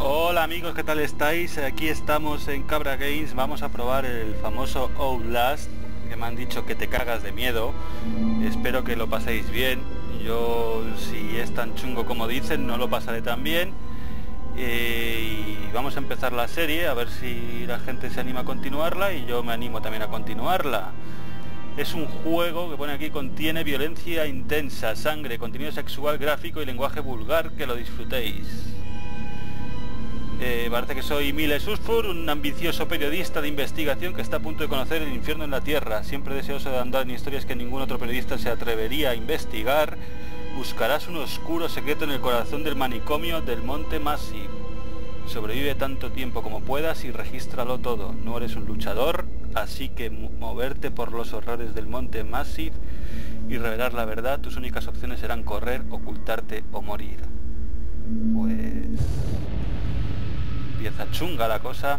Hola amigos, ¿qué tal estáis? Aquí estamos en Cabra Games, vamos a probar el famoso Outlast, que me han dicho que te cagas de miedo. Espero que lo paséis bien. Yo, si es tan chungo como dicen, no lo pasaré tan bien. Y vamos a empezar la serie, a ver si la gente se anima a continuarla y yo me animo también a continuarla. Es un juego que pone aquí, contiene violencia intensa, sangre, contenido sexual, gráfico y lenguaje vulgar, que lo disfrutéis. Parece que soy Miles Usfur, un ambicioso periodista de investigación que está a punto de conocer el infierno en la Tierra. Siempre deseoso de andar en historias que ningún otro periodista se atrevería a investigar, buscarás un oscuro secreto en el corazón del manicomio del Monte Massive. Sobrevive tanto tiempo como puedas y regístralo todo. No eres un luchador, así que moverte por los horrores del Monte Massive y revelar la verdad. Tus únicas opciones serán correr, ocultarte o morir. Pues... empieza chunga la cosa.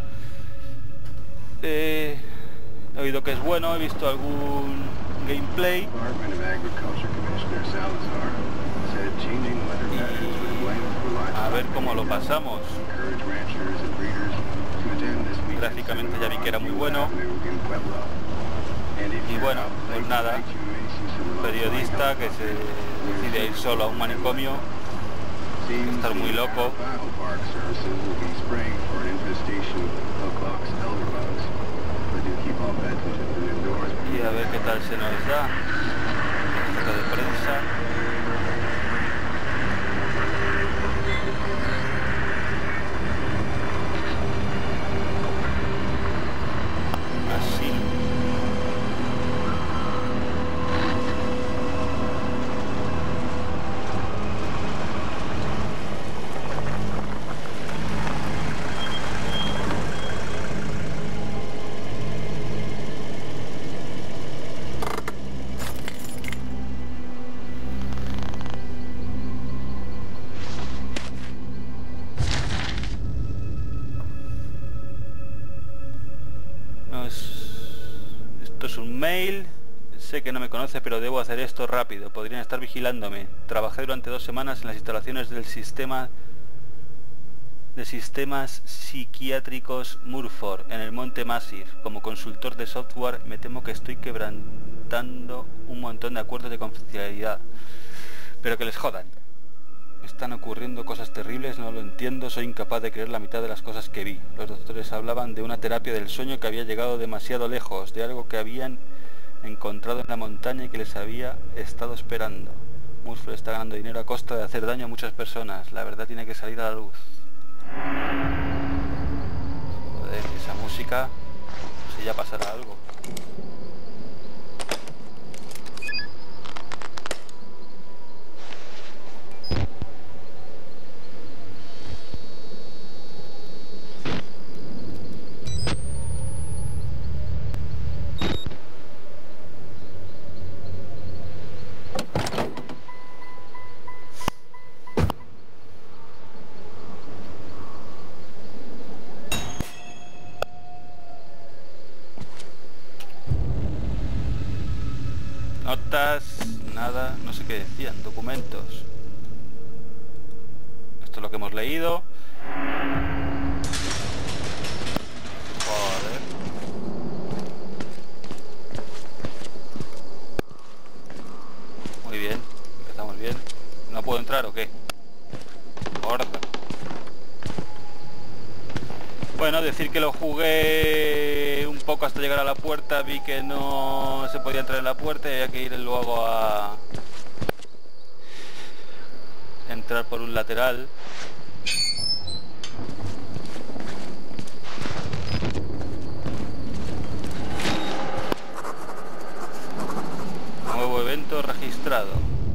He oído que es bueno, he visto algún gameplay y a ver cómo lo pasamos. Gráficamente ya vi que era muy bueno y bueno, pues nada, un periodista que se decide ir solo a un manicomio, estar muy loco. Y a ver qué tal se nos da. Nota de prensa. Así. Esto es un mail. Sé que no me conoce, pero debo hacer esto rápido. Podrían estar vigilándome. Trabajé durante 2 semanas en las instalaciones del sistema de sistemas psiquiátricos Murford en el Monte Massive. Como consultor de software me temo que estoy quebrantando un montón de acuerdos de confidencialidad. Pero que les jodan. Están ocurriendo cosas terribles, no lo entiendo, soy incapaz de creer la mitad de las cosas que vi. Los doctores hablaban de una terapia del sueño que había llegado demasiado lejos, de algo que habían encontrado en la montaña y que les había estado esperando. Murford está ganando dinero a costa de hacer daño a muchas personas. La verdad tiene que salir a la luz. Joder, esa música, no sé, ya pasará algo. Notas, nada, no sé qué decían, documentos. Esto es lo que hemos leído. Joder. Muy bien, empezamos bien. ¿No puedo entrar o qué? Gorda. Bueno, decir que lo jugué un poco hasta llegar a la puerta, vi que no se podía entrar en la puerta y había que ir luego a entrar por un lateral. Nuevo evento registrado.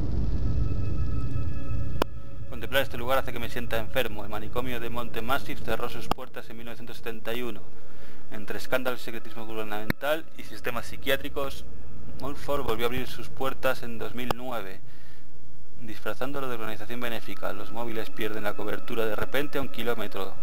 Contemplar este lugar hace que me sienta enfermo. El manicomio de Monte Massive cerró sus puertas en 1971. Entre escándalos y secretismo gubernamental y sistemas psiquiátricos, Murford volvió a abrir sus puertas en 2009. Disfrazándolo de organización benéfica, los móviles pierden la cobertura de repente a 1 kilómetro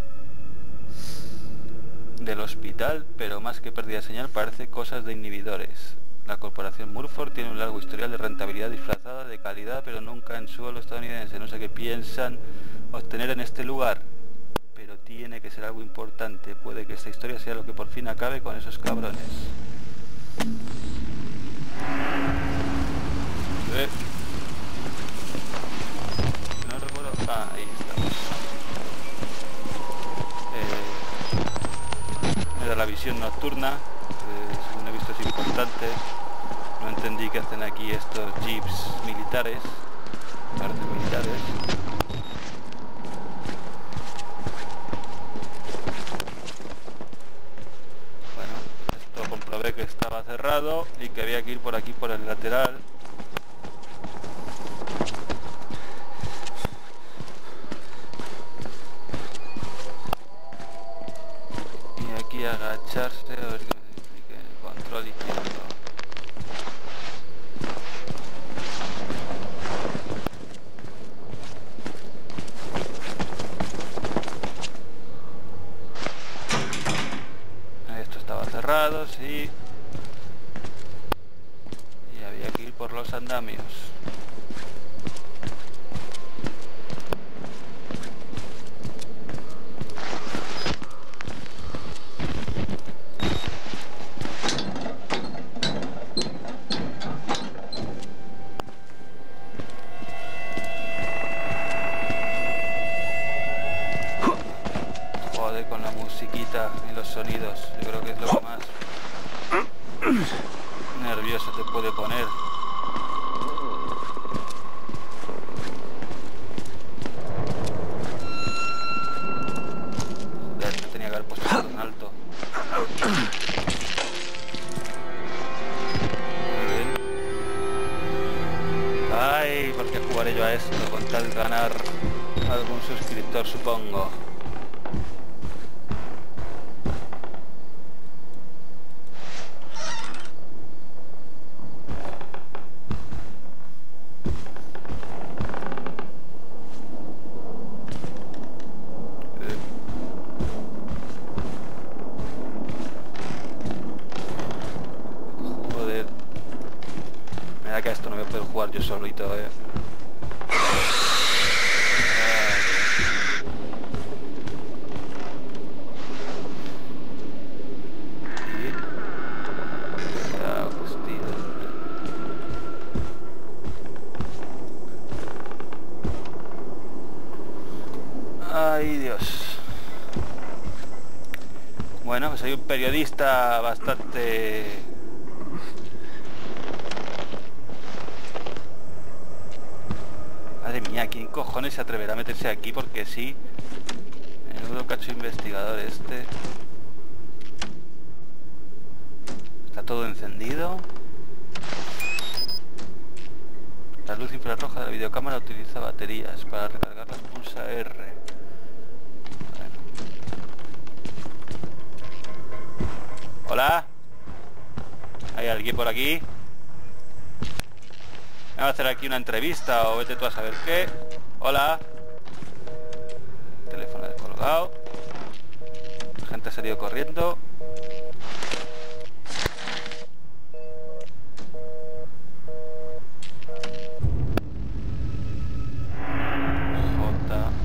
del hospital, pero más que pérdida de señal parece cosas de inhibidores. La corporación Murford tiene un largo historial de rentabilidad disfrazada de calidad, pero nunca en suelo estadounidense. No sé qué piensan obtener en este lugar, pero tiene que ser algo importante. Puede que esta historia sea lo que por fin acabe con esos cabrones. No recuerdo... Ah, ahí estamos. Era la visión nocturna. Según he visto es importante. No entendí qué hacen aquí estos jeeps militares. Parecen militares. Bueno, esto comprobé que estaba cerrado y que había que ir por aquí por el lateral. Y aquí agacharse, a ver que me explique el control izquierdo. Esto estaba cerrado, sí. Y había que ir por los andamios. Con la musiquita y los sonidos, yo creo que es lo que más nervioso te puede poner. Joder, no tenía que haber puesto tan alto. Muy bien. Ay, ¿por qué jugaré yo a esto con tal de ganar algún suscriptor, supongo? Que a esto no me puedo jugar yo solito, Ay, Dios. Bueno, pues hay un periodista bastante... Madre mía, ¿quién cojones se atreverá a meterse aquí? Porque sí. Menudo cacho investigador este. Está todo encendido. La luz infrarroja de la videocámara utiliza baterías. Para recargarlas pulsa R. Bueno. ¿Hola? ¿Hay alguien por aquí? Vamos a hacer aquí una entrevista o vete tú a saber qué. Hola. Teléfono descolgado. La gente ha salido corriendo. J.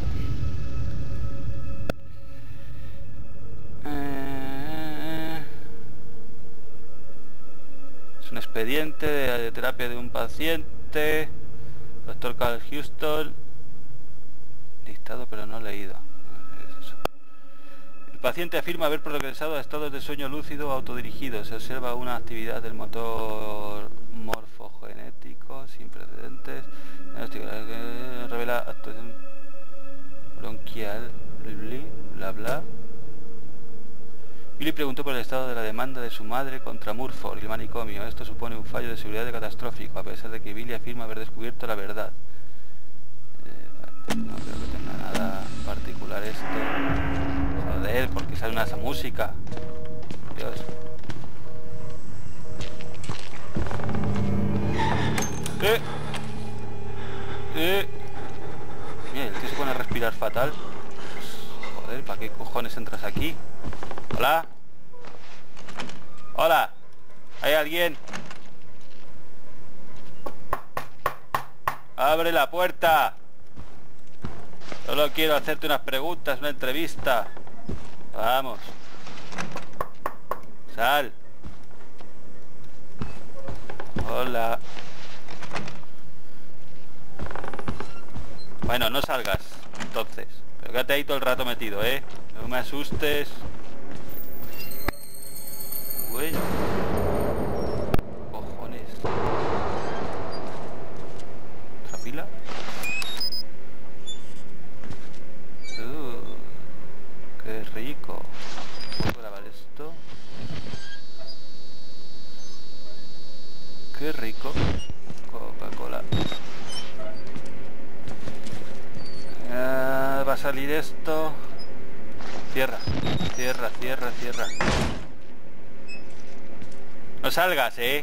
Es un expediente de terapia de un paciente. Doctor Carl Houston. Dictado pero no leído. ¿Qué es eso? El paciente afirma haber progresado a estados de sueño lúcido autodirigido. Se observa una actividad del motor morfogenético sin precedentes. Revela actuación bronquial. Bla bla. Billy preguntó por el estado de la demanda de su madre contra Murford y el manicomio. Esto supone un fallo de seguridad catastrófico, a pesar de que Billy afirma haber descubierto la verdad. No creo que tenga nada particular esto. Joder, ¿por qué sale una esa música? Dios. Mira, el tío se pone a respirar fatal. Pues, joder, ¿para qué cojones entras aquí? Hola. Hola. ¿Hay alguien? Abre la puerta. Solo quiero hacerte unas preguntas, una entrevista. Vamos. Sal. Hola. Bueno, no salgas, entonces. Pero quédate ahí todo el rato metido, ¿eh? No me asustes. Bueno. Cojones. ¿Otra pila? Qué rico. ¿Puedo grabar esto? Qué rico. Coca-Cola. Va a salir esto. Cierra, cierra, cierra, cierra. No salgas, ¿eh?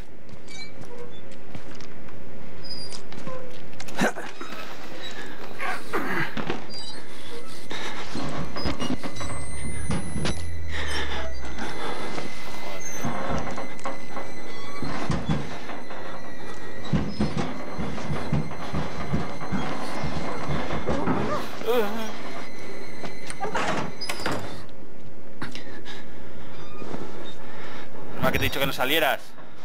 No, que te he dicho que no salieras.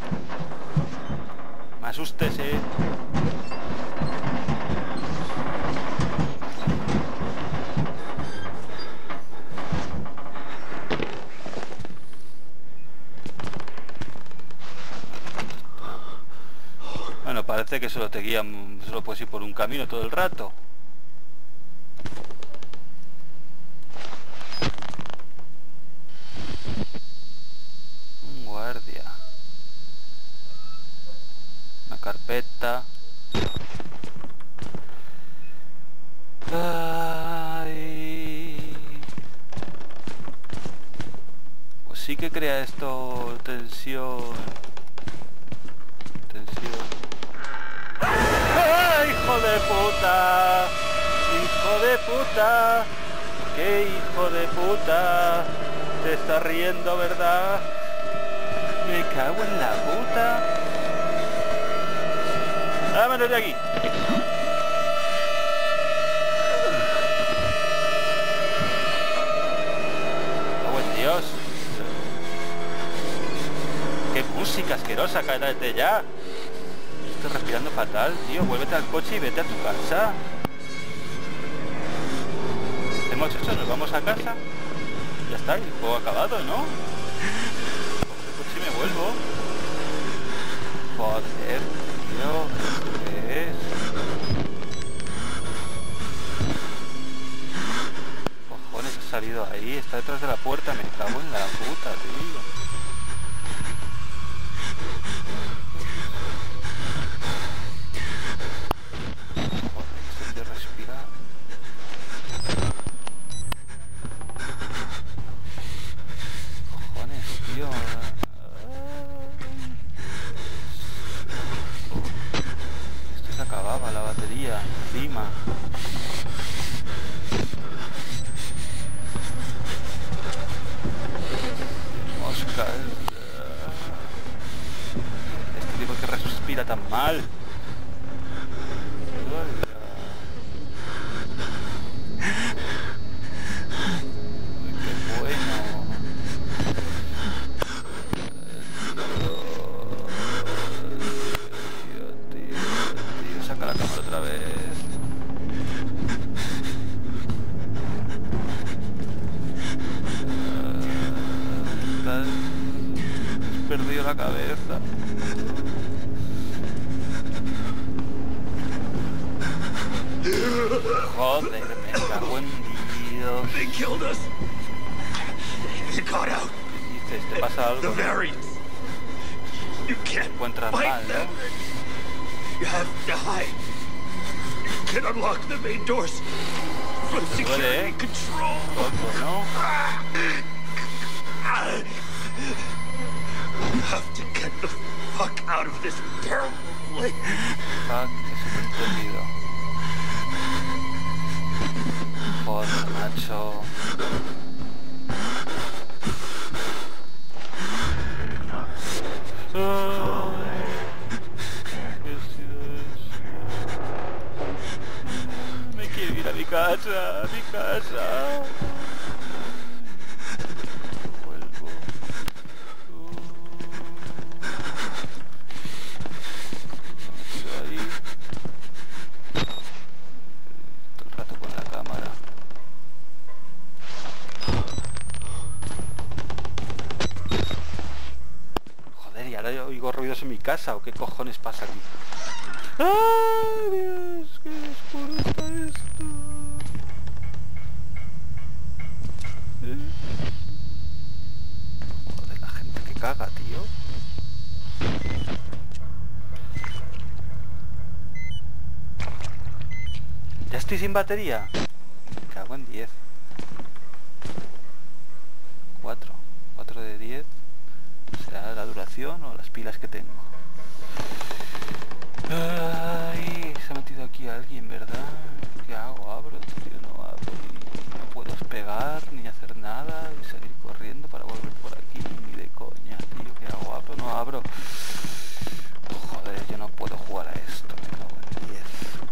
Me asustes, Bueno, parece que solo te guían, solo puedes ir por un camino todo el rato. Un guardia. Una carpeta. Ay. Pues sí que crea esto tensión. ¡Ah, hijo de puta! ¡Hijo de puta! ¡Qué hijo de puta! Te estás riendo, ¿verdad? Me cago en la puta. ¡Vámonos de aquí! ¡Oh, buen Dios! ¡Qué música asquerosa! ¡Cállate ya! Estoy respirando fatal, tío. Vuélvete al coche y vete a tu casa. Hemos hecho, nos vamos a casa. Ya está, el juego acabado, ¿no? Cojo el coche y me vuelvo. Joder, tío. ¿Qué es? Cojones, ha salido ahí. Está detrás de la puerta. Me cago en la puta, tío. Esto se acababa, la batería encima. Moscas. Este tipo que respira tan mal. Perdido la cabeza. Joder, me cago en Dios. They killed us. You got out. ¿Qué dices? ¿Te pasa algo? The variants. You can't Te encuentras fight mal, them. ¿no? You have to hide. You can unlock the main doors from Te duele, security control. Tonto, ¿no? You have to get the fuck out of this terrible place. Fuck, eso te he entendido. Joder, macho. ¿Qué es eso? Me quiero ir a mi casa. casa, mi casa. Vuelvo. Ahí. Todo el rato con la cámara. Joder, ¿y ahora yo oigo ruidos en mi casa o qué cojones pasa aquí? ¡Ay, Dios! ¡Qué oscuro está esto! Joder, la gente que caga, tío. ¿Ya estoy sin batería? Me cago en 10. 4 de 10. ¿Será la duración o las pilas que tengo? Ay, se ha metido aquí alguien, ¿verdad? ¿Qué hago? ¿Abro? Tío, no abro y no puedo despegar ni hacer nada y seguir corriendo para volver por aquí. Ni de coña, tío. ¿Qué hago? ¿Abro? ¿No abro? Joder, yo no puedo jugar a esto. Me cago en 10.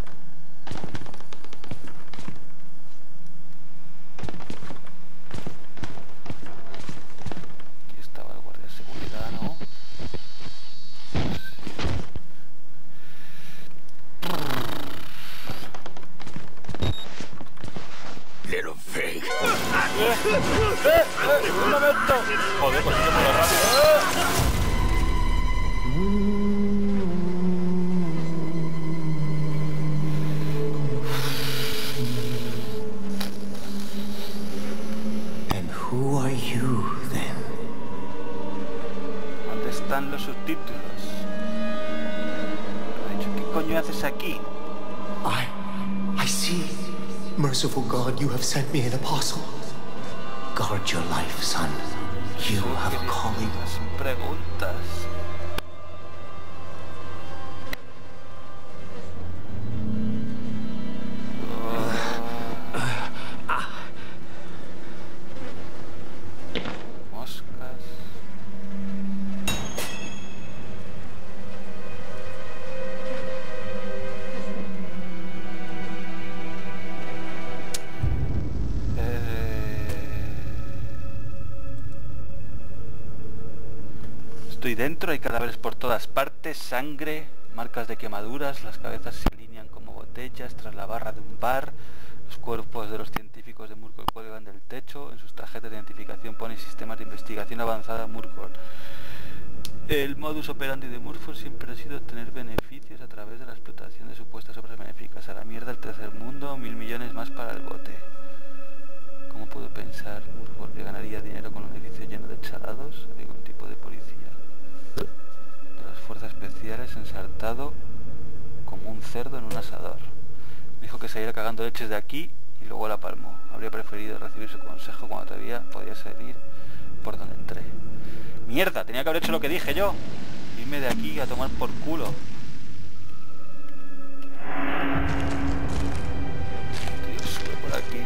Aquí estaba el guardia de seguridad, ¿no? Little pig. ¡Un momento! Joder, pues yo puedo rápido. And who are you then? ¿Dónde están los subtítulos? Me ha dicho, ¿qué coño haces aquí? I see. Merciful God, you have sent me an apostle. Guard your life, son. You have a calling. Las preguntas. Moscas. Estoy dentro, hay cadáveres por todas partes, sangre, marcas de quemaduras, las cabezas se alinean como botellas tras la barra de un bar, los cuerpos de los científicos de Murkoff cuelgan del techo, en sus tarjetas de identificación pone sistemas de investigación avanzada Murkoff. El modus operandi de Murkoff siempre ha sido obtener beneficios a través de la explotación de supuestas obras benéficas. A la mierda el tercer mundo, 1000 millones más para el bote. ¿Cómo puedo pensar Murkoff que ganaría dinero con un edificio lleno de chalados? Algún tipo de policía de las fuerzas especiales ensartado como un cerdo en un asador. Dijo que se iría cagando leches de aquí y luego la palmó. Habría preferido recibir su consejo cuando todavía podía salir por donde entré. ¡Mierda! Tenía que haber hecho lo que dije yo. Irme de aquí a tomar por culo. Tío, sube por aquí.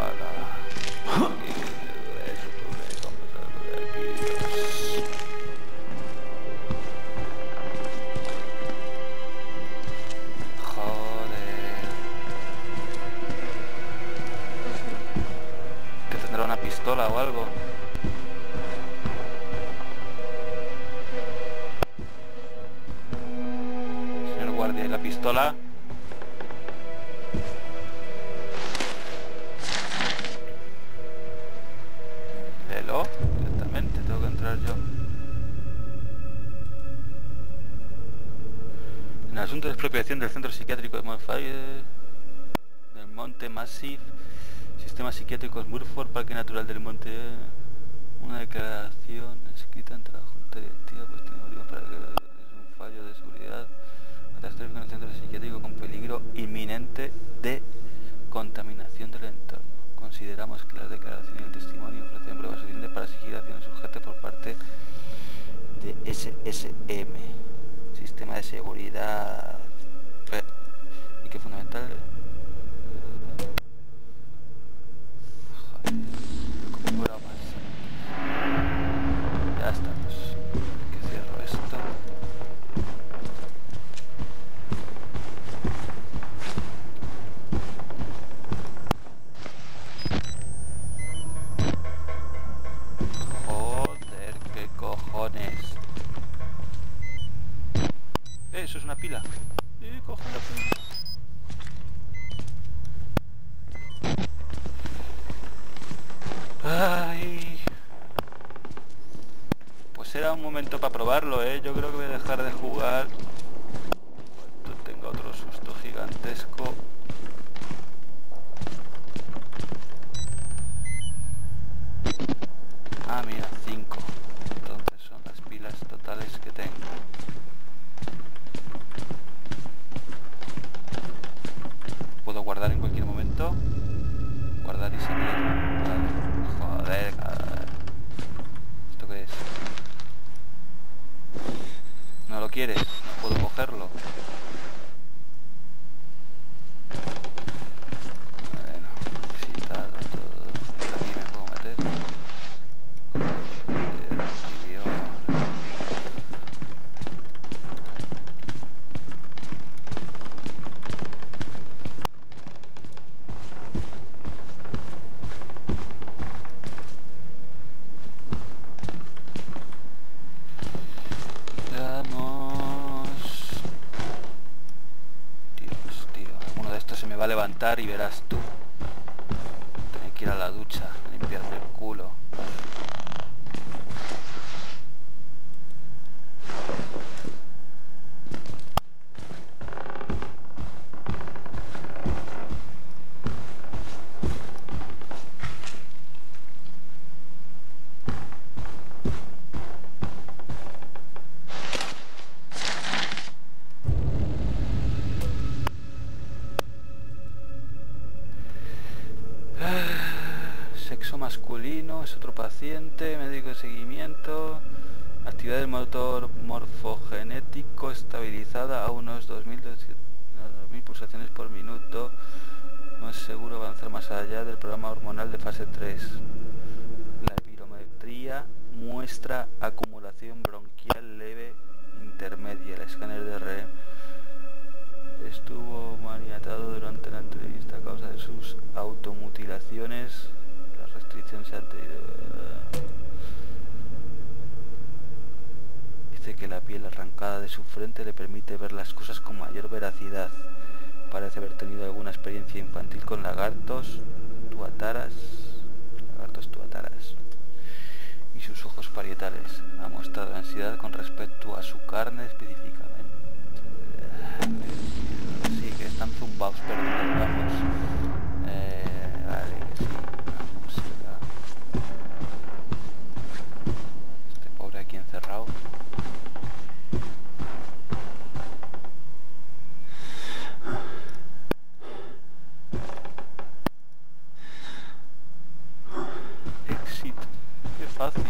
Pistola o algo. Señor guardia, ¿y la pistola? Léelo directamente, tengo que entrar yo. En el asunto de expropiación del centro psiquiátrico de del Monte Massif, Sistemas Psiquiátricos Murkoff, Parque Natural del Monte, una declaración escrita entre la Junta Directiva, pues tiene motivos para que es un fallo de seguridad catastrófico en el centro psiquiátrico con peligro inminente de contaminación del entorno. Consideramos que las declaraciones y el testimonio ofrecen pruebas suficientes para exigir acciones urgentes por parte de SSM, Sistema de Seguridad, y que fundamental. Como bromas. Ya estamos. Que cierro esto. Ay. Pues era un momento para probarlo, ¿eh? Yo creo que voy a dejar de jugar cuando tenga otro susto gigantesco. Ah, mira, 5. Entonces son las pilas totales que tengo. Puedo guardar en cualquier momento. Guardar y salir. Vale. Joder, joder. ¿Esto qué es? ¿No lo quieres? ¿No puedo cogerlo? Bueno, visitado todo. Aquí me puedo meter. Se me va a levantar y verás tú. Tengo que ir a la ducha, a limpiarme el culo. Sexo masculino, es otro paciente, médico de seguimiento, actividad del motor morfogenético estabilizada a unos 2000 pulsaciones por minuto. No es seguro avanzar más allá del programa hormonal de fase 3. La espirometría muestra acumulación bronquial leve intermedia. El escáner de REM estuvo maniatado durante la entrevista a causa de sus automutilaciones. La restricción se ha dice que la piel arrancada de su frente le permite ver las cosas con mayor veracidad. Parece haber tenido alguna experiencia infantil con lagartos tuataras y sus ojos parietales. Ha mostrado ansiedad con respecto a su carne específicamente. Sí, que están zumbados perdidos, vamos. Vale, que sí, la música. Este pobre aquí encerrado. Exit, qué fácil.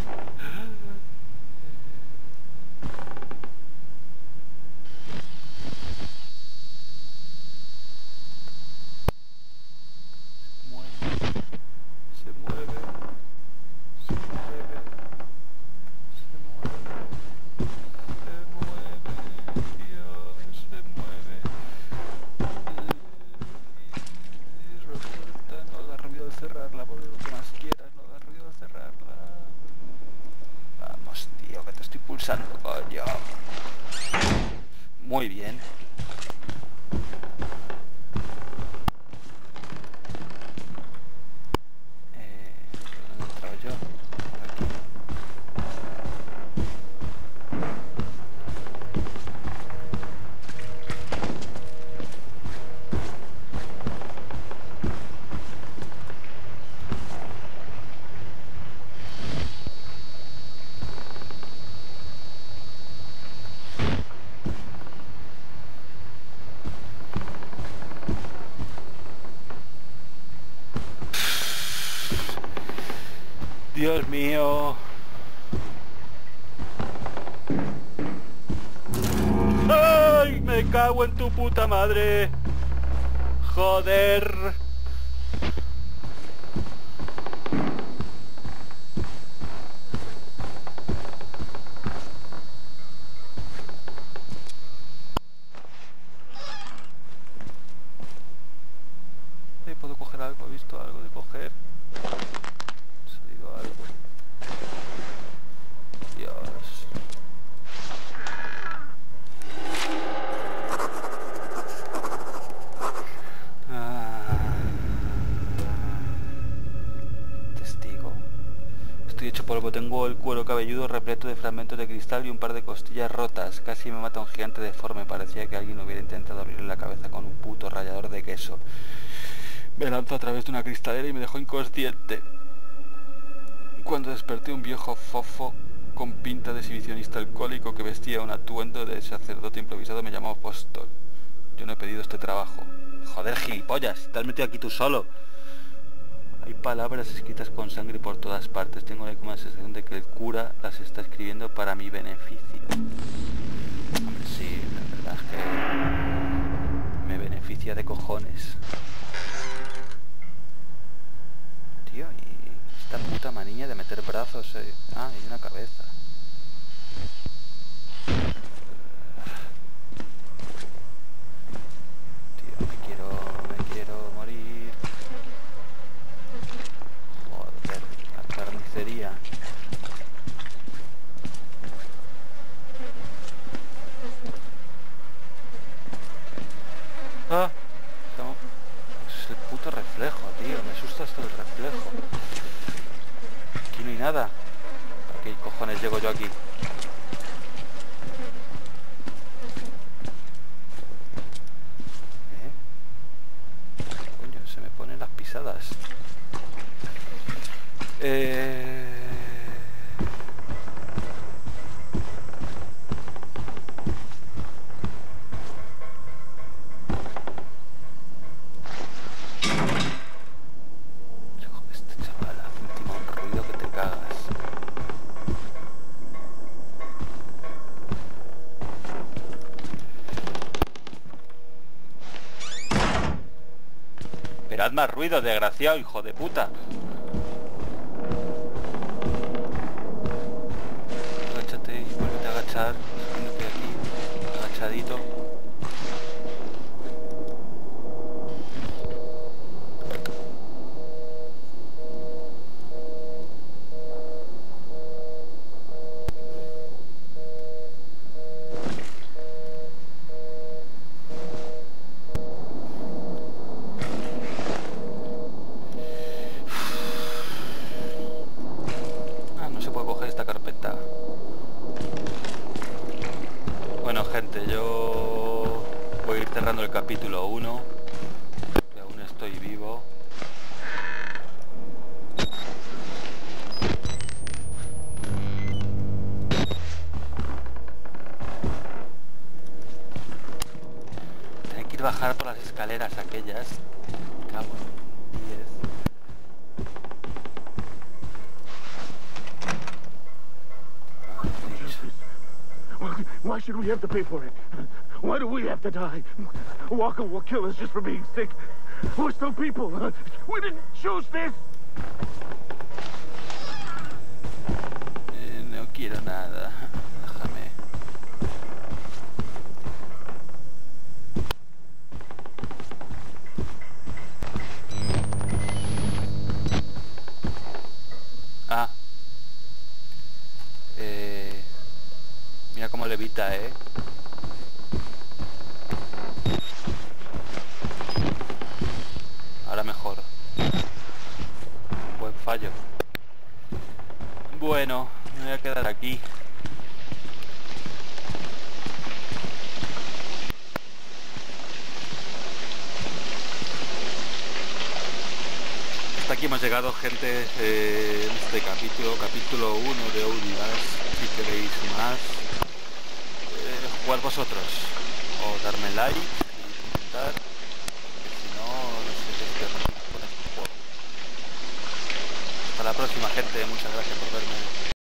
Cerrarla por lo que más quieras, no hagas ruido de cerrarla. Vamos, tío, que te estoy pulsando, coño. Muy bien. ¿Dónde he entrado yo? Por aquí. Dios mío. ¡Ay! Me cago en tu puta madre. Joder. ¿Puedo coger algo? ¿He visto algo de coger? ¿Ha salido algo? Dios. Estoy hecho polvo, tengo el cuero cabelludo repleto de fragmentos de cristal y un par de costillas rotas. Casi me mata un gigante deforme. Parecía que alguien hubiera intentado abrirle la cabeza con un puto rallador de queso. Me lanzó a través de una cristalera y me dejó inconsciente. Cuando desperté, un viejo fofo con pinta de exhibicionista alcohólico que vestía un atuendo de sacerdote improvisado me llamó apóstol. Yo no he pedido este trabajo. Joder, gilipollas, te has metido aquí tú solo. Hay palabras escritas con sangre por todas partes. Tengo como la sensación de que el cura las está escribiendo para mi beneficio. Hombre, sí, la verdad es que me beneficia de cojones. Tío, y esta puta manía de meter brazos... Ah, y una cabeza. Tío, me quiero morir. Joder, la carnicería. Ah, no. Es el puto reflejo, tío. Me asusta hasta el reflejo. Aquí no hay nada. ¿Para qué cojones llego yo aquí? Coño, se me ponen las pisadas. Este chaval hace encima un ruido que te cagas. Pero haz más ruido, desgraciado, hijo de puta. Agáchate y vuelve a agachar. Poniéndote aquí, agachadito. Bueno, gente, yo voy a ir cerrando el capítulo 1, que aún estoy vivo. Tengo que ir bajar por las escaleras aquellas. Cago en 10. Why should we have to pay for it? Why do we have to die? Walker will kill us just for being sick. We're still people. We didn't choose this. No quiero nada. Déjame. Ah. Mira cómo levita, Ahora mejor. Buen fallo. Bueno, me voy a quedar aquí. Hasta aquí hemos llegado, gente, en este capítulo 1 de Outlast. Si queréis más, jugar vosotros o darme like y comentar, porque si no, no sé qué estoy haciendo con este juego. Hasta la próxima, gente, muchas gracias por verme.